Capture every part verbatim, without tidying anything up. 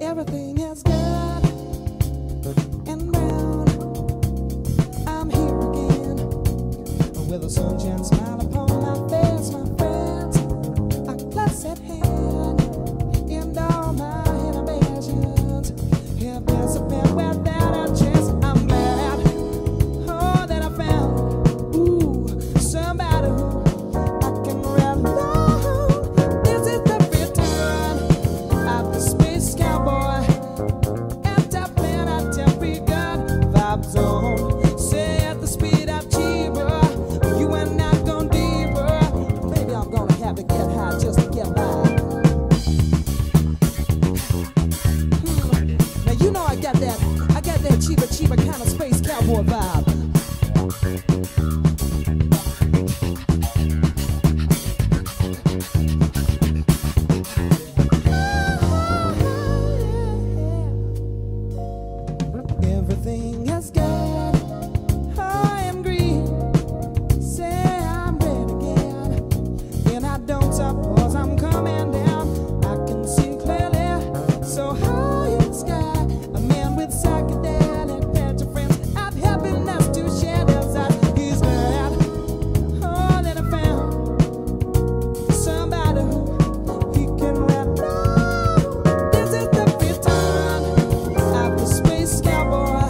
Everything is good and brown. I'm here again with a sunshine smile upon my face, my friends. A close at hand, and all my inhibitions have disappeared without a trace. I'm glad, oh, that I found, ooh, somebody who I can rely on. This is the return of the space cowboy. At the planetary good vibe zone. Say at the speed of cheaper, you and not gone deeper. Maybe I'm gonna have to get high just to get by. Hmm. Now you know I got that, I got that cheaper, cheaper kind of space cowboy vibe. Everything is good. I am green. Say I'm red again. And I don't suppose I'm coming down. I can see clearly. So high in the sky. A man with psychedelic patch of friends. I've happiness to share those eyes. He's glad. Oh, that I found somebody who he can rely on. This is the return of the space cowboy.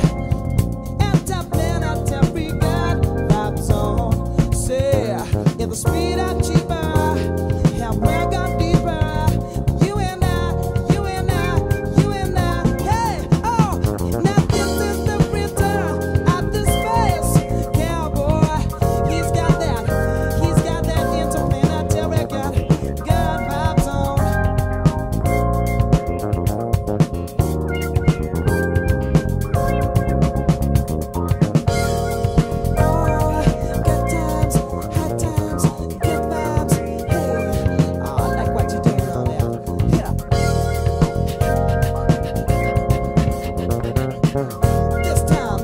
The speed up cheaper, and we're gone deeper. You and I, you and I, you and I. Hey, oh, now this is the return of the space cowboy. He's got that, he's got that interplanetary good, good vibes on. Oh, good times, hot times. Good vibes, hey, oh, I like what you're doing on there. Yeah. This time.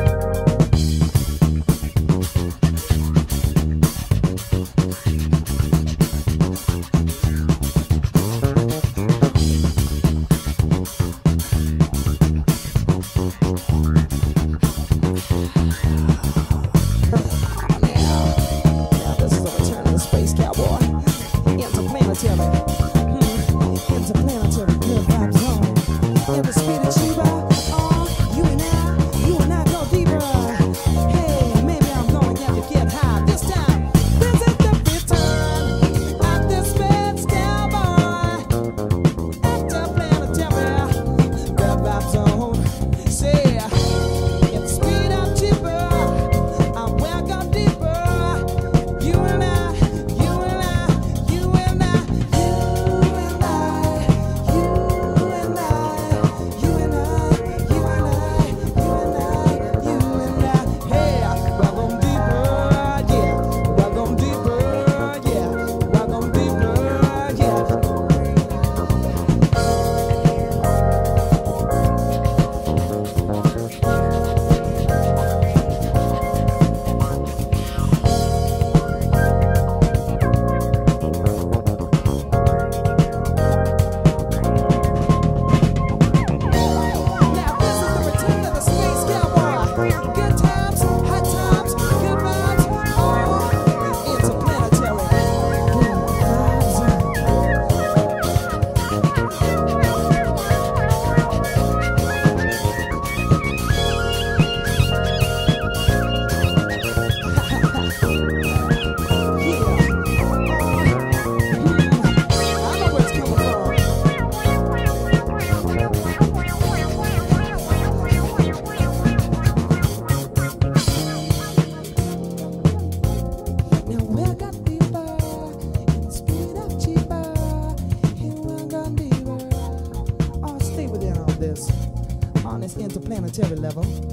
Space cowboy, interplanetary, hmm, interplanetary good vibes on. In the speed of cheaper, oh, you and I, you and I go deeper. Hey, maybe I'm gonna get to get high this time. This is the return of the space cowboy. Interplanetary good vibes on. Say, in the speed of cheaper, I'm well gone deeper. You and I. On this interplanetary level.